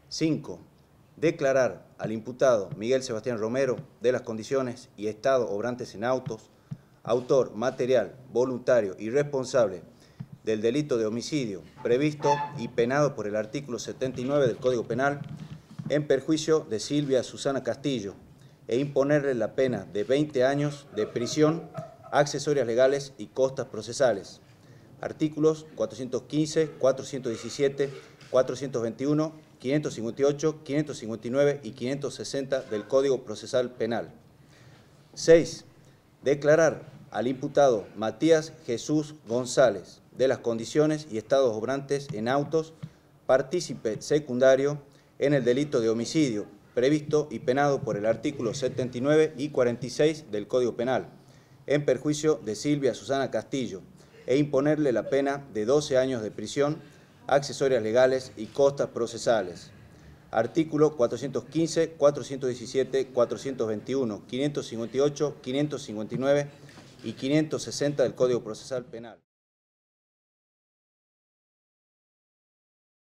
5. Declarar al imputado Miguel Sebastián Romero de las condiciones y estado obrantes en autos, autor material, voluntario y responsable del delito de homicidio previsto y penado por el artículo 79 del Código Penal, en perjuicio de Silvia Susana Castillo, e imponerle la pena de 20 años de prisión, accesorias legales y costas procesales. Artículos 415, 417, 421, 558, 559 y 560 del Código Procesal Penal. 6. Declarar al imputado Matías Jesús González de las condiciones y estados obrantes en autos partícipe secundario en el delito de homicidio previsto y penado por el artículo 79 y 46 del Código Penal, en perjuicio de Silvia Susana Castillo, e imponerle la pena de 12 años de prisión, accesorias legales y costas procesales. Artículo 415, 417, 421, 558, 559 y 560 del Código Procesal Penal.